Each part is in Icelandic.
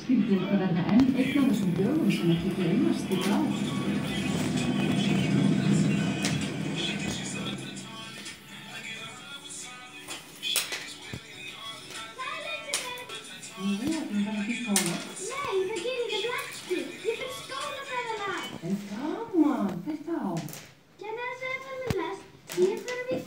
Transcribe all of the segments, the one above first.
Skyldu ykkur verða enn einn af þessum dögum sem ekki gleymast í dag. Nú, ætlum það ekki í skóla? Nei, það gerir þetta ekki. Ég fyrir skólaferðalag. En gaman, hvert þá? Kennari sagði það með lest. Ég fyrir við.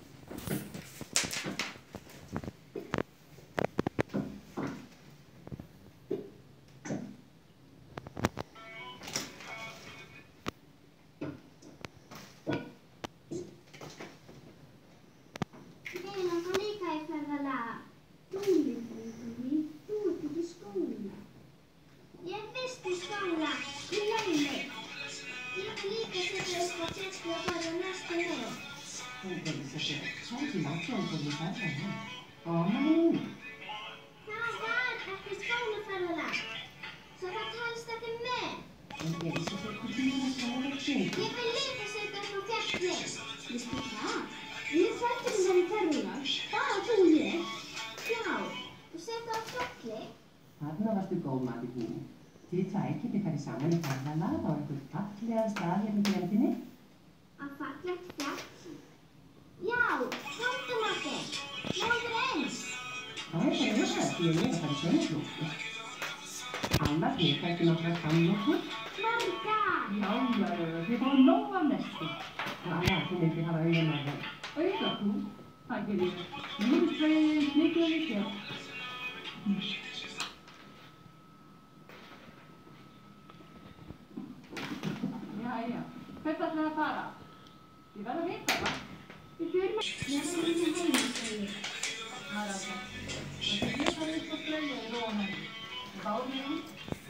Ég langar líka í ferðalag. Þú ert ekki í skóla. Ég er fyrst í skóla. Í laumi. Ég vil líka setja upp á testi og fara næstu leið. Þú verður setja svolítið ákveðin fyrir því ferðalag. Gaman. Það var ekki skólaferðalag. Svo það talst ekki með. En ég vissi ekki tíma að skóla til. Ég vil líka setja upp á fjalli. Ég skil það. Við setjum þér í ferðalag. Bara þú og ég. Já, og setja á fjalli. Þarna varstu góð maður í hún. Þið tvær getið farið saman í ferðalag á einhver fallegan stað hérna í grendinni. Á fallegt fjall. Já, komdu nokkuð. Nóður eins. Það er bara auðvitað því ég er að fara í sögnuklúku. Annars líka ekki nokkra kannlúkur. Margar. Já, þið fáum nóg af næstu. Og annað þú myndir hafa auðan á það. Auðvitað, það gerir lífsveginn snikið í sér. Jæja, hvert ætlaði að fara? Ég verð að vita það. Við förum að... Ég verður í heimastöðu. Það er alltaf. Það er upp á flögu og róa henni. Báðum.